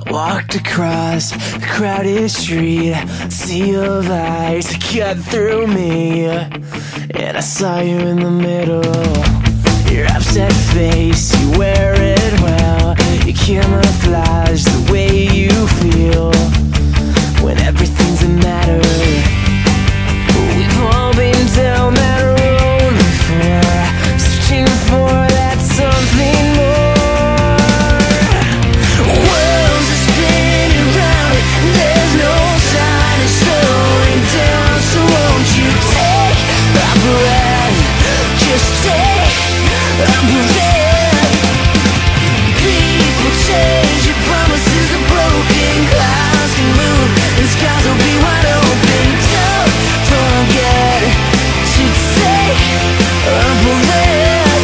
Walked across a crowded street, sea of eyes cut through me, and I saw you in the middle. Your upset face, you wear it well. You camouflage the way you feel when everything's a matter. We've all been down that road before, searching for that something more. Worlds are spinning round, there's no sign of slowing down. So won't you take a breath, just take a breath. People change, your promises are broken. Clouds can move, and skies will be wide open. Don't forget to take a breath.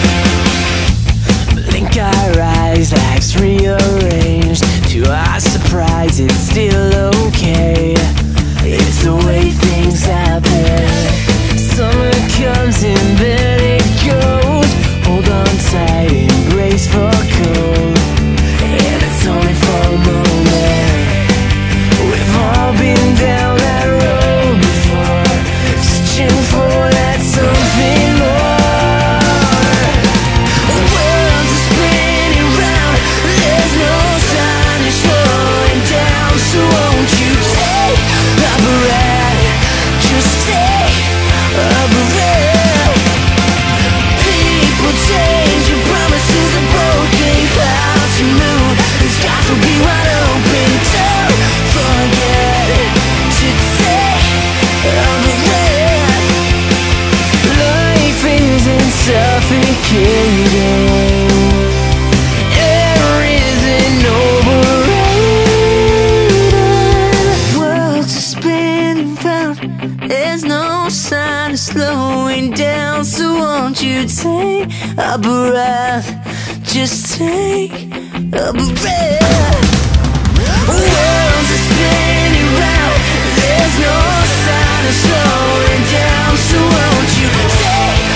Blink our eyes, life's rearranged. To our surprise, it's still okay. It's the way things happen. Summer comes and then it goes. Hold on tight, embrace for cold, and it's only for a moment. We've all been down that road before, searching for that something more. Worlds are spinning round, there's no sign of slowing down. So won't you take a breath, just take a breath. People change, your promises are broken. Clouds can move, and skies will be wide open. Don't forget to take a breath. Life isn't suffocating, air isn't overrated. Worlds are spinning round, there's no sign of slowing down. So won't you take a breath, just take a breath. Worlds are spinning round, there's no sign of slowing down. So won't you take